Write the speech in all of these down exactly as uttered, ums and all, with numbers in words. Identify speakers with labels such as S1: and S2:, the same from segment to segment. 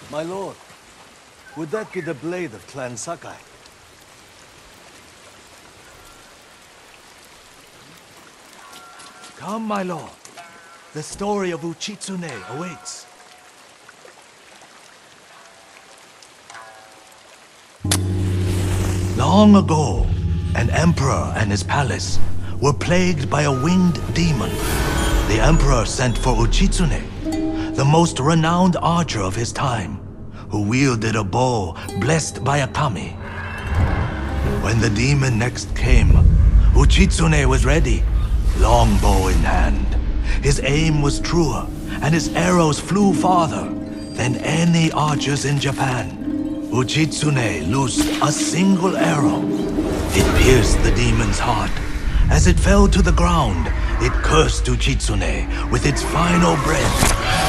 S1: My lord, would that be the blade of Clan Sakai? Come, my lord. The story of Uchitsuna awaits. Long ago, an emperor and his palace were plagued by a winged demon. The emperor sent for Uchitsuna, the most renowned archer of his time, who wielded a bow blessed by a kami. When the demon next came, Uchitsuna was ready, longbow in hand. His aim was truer, and his arrows flew farther than any archers in Japan. Uchitsuna loosed a single arrow. It pierced the demon's heart. As it fell to the ground, it cursed Uchitsuna with its final breath.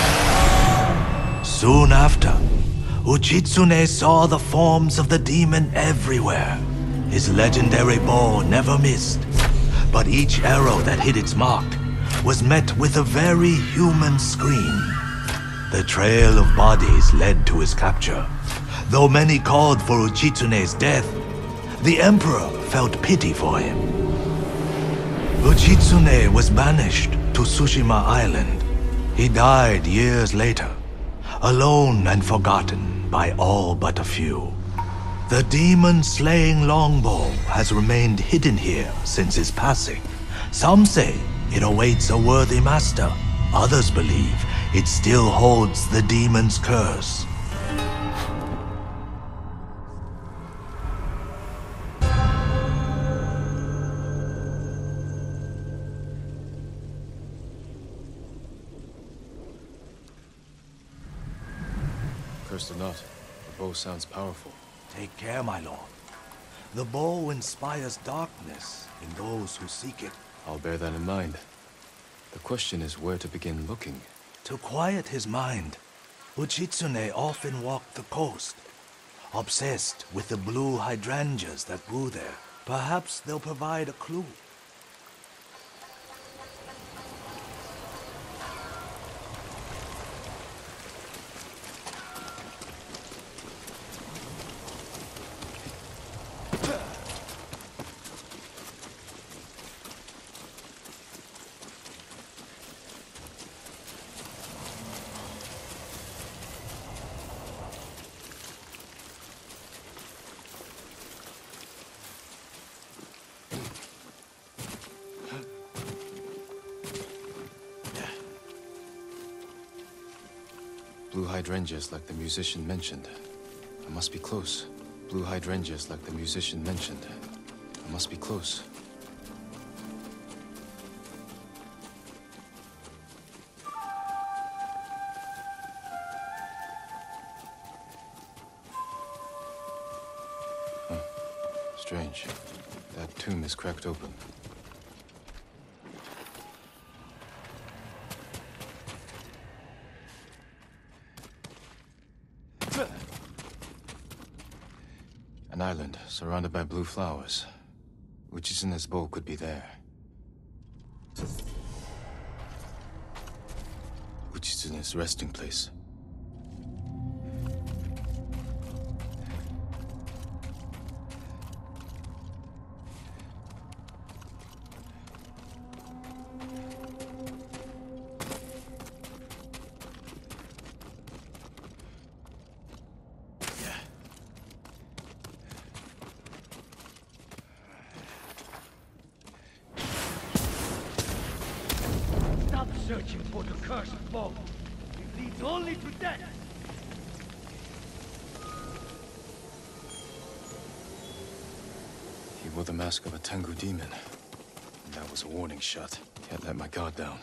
S1: Soon after, Uchitsuna saw the forms of the demon everywhere. His legendary bow never missed, but each arrow that hit its mark was met with a very human scream. The trail of bodies led to his capture. Though many called for Uchitsune's death, the emperor felt pity for him. Uchitsuna was banished to Tsushima Island. He died years later, alone and forgotten by all but a few. The demon-slaying longbow has remained hidden here since his passing. Some say it awaits a worthy master. Others believe it still holds the demon's curse.
S2: Cursed or not, the bow sounds powerful.
S1: Take care, my lord. The bow inspires darkness in those who seek it.
S2: I'll bear that in mind. The question is where to begin looking.
S1: To quiet his mind, Uchitsuna often walked the coast, obsessed with the blue hydrangeas that grew there. Perhaps they'll provide a clue.
S2: Blue hydrangeas like the musician mentioned. I must be close. Blue hydrangeas like the musician mentioned. I must be close. Huh. Strange. That tomb is cracked open. An island surrounded by blue flowers. Uchitsuna's bow could be there. Uchitsuna's resting place.
S3: Searching for the cursed bow. It leads only to death.
S2: He wore the mask of a Tengu demon. And that was a warning shot. Can't let my guard down.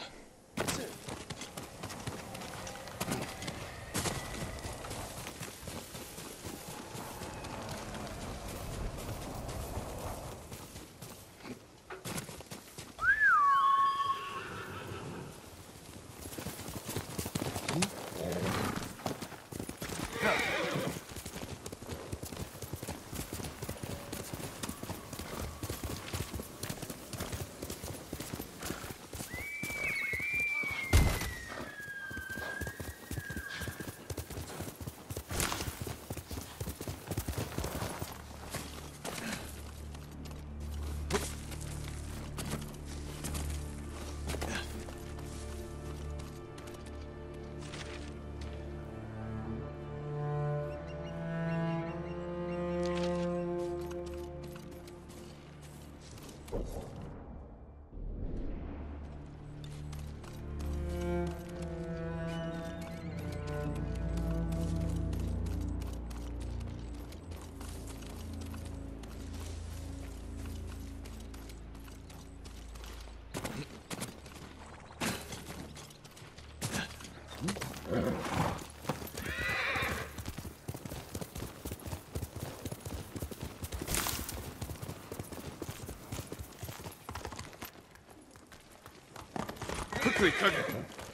S3: Quickly, cook it.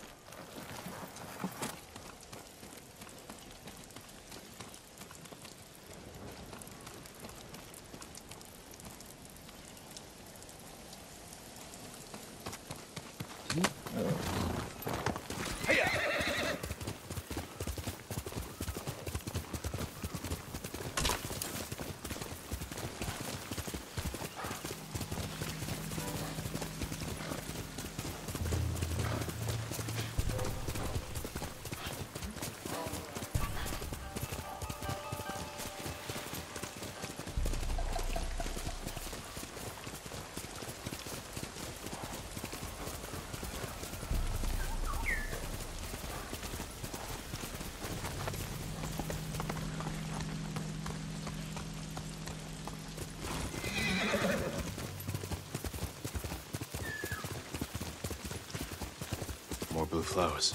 S2: More blue flowers.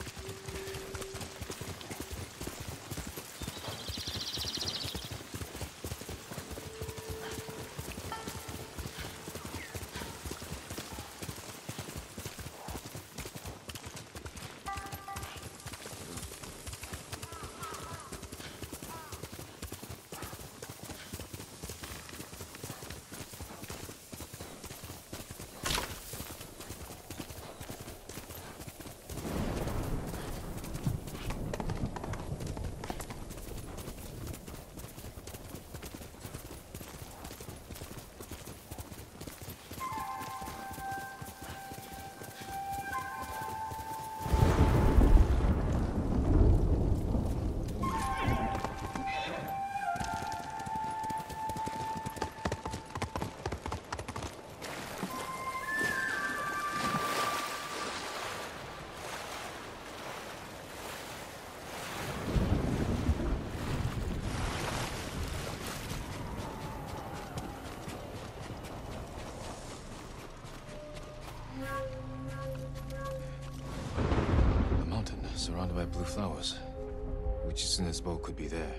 S2: Surrounded by blue flowers. Uchitsuna's bow could be there.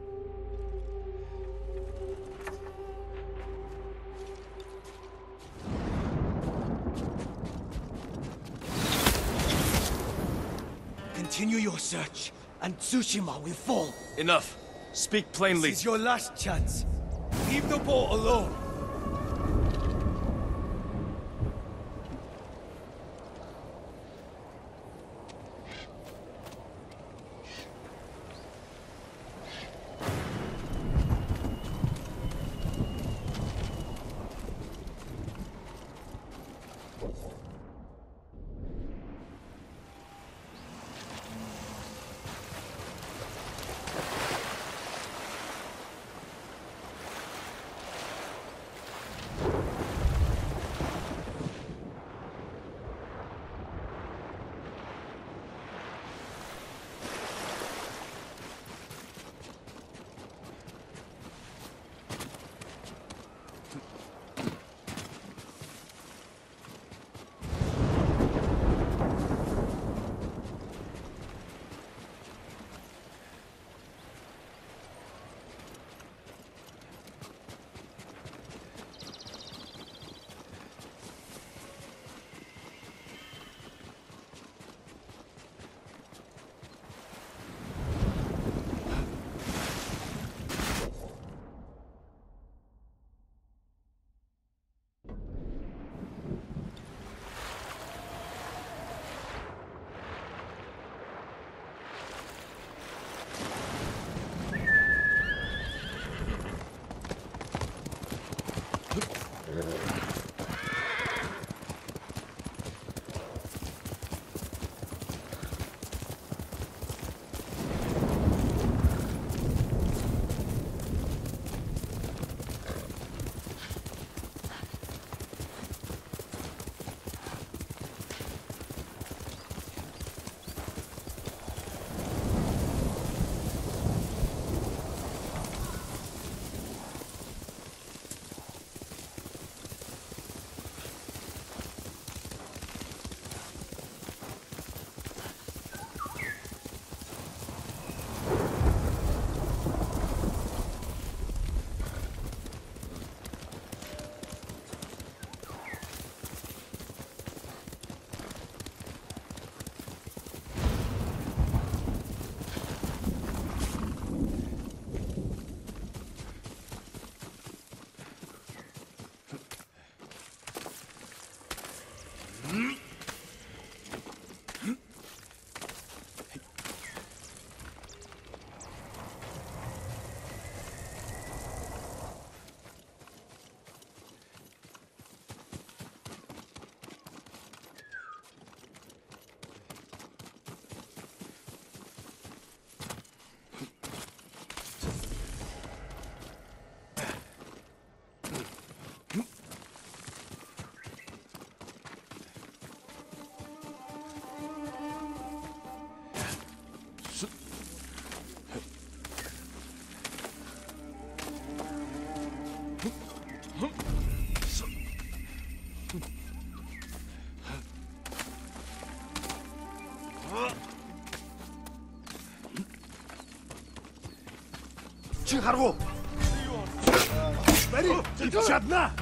S3: Continue your search, and Tsushima will fall.
S4: Enough. Speak plainly.
S3: This is your last chance. Leave the boat alone. Очень хорошо. Смотри, ты одна.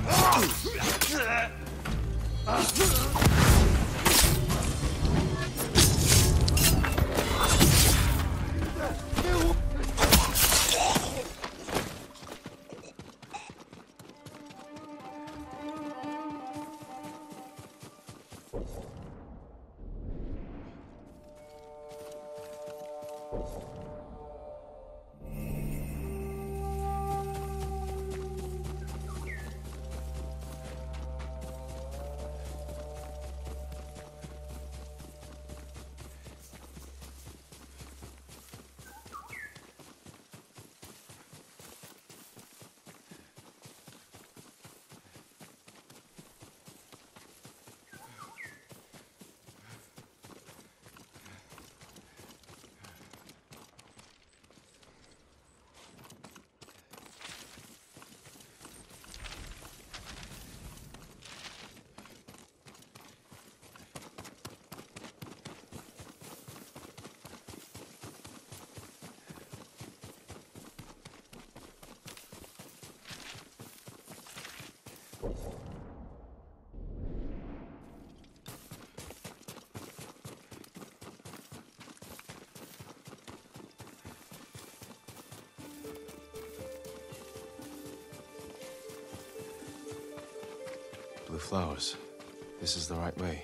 S2: Blue flowers. This is the right way.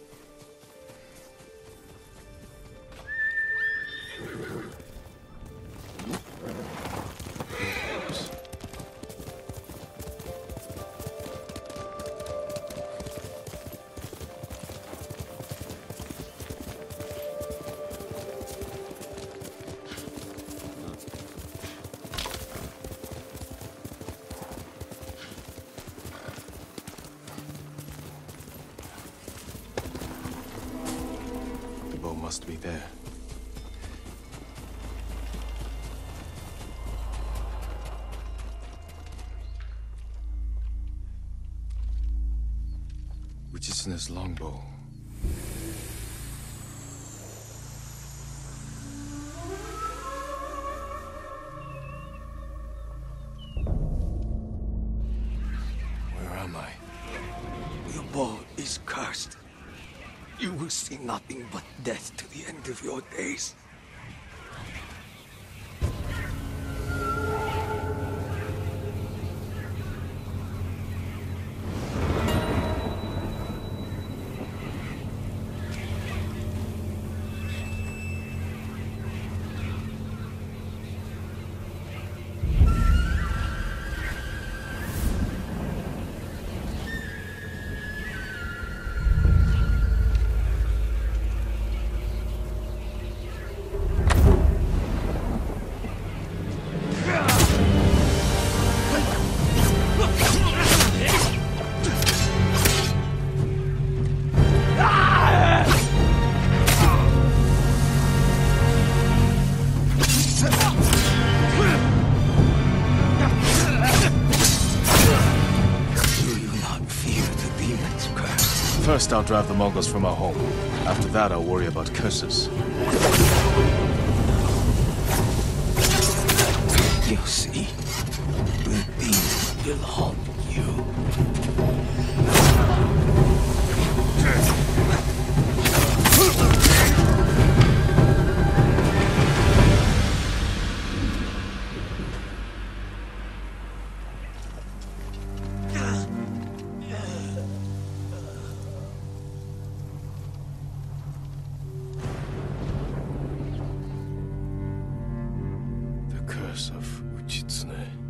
S2: Must be there. Uchitsuna's longbow. Where am I?
S3: Your bow is cursed. You will see nothing but death to the end of your days.
S2: First, I'll drive the Mongols from our home. After that, I'll worry about curses.
S3: You see, the demon will haunt you.
S2: Of Uchitsuna.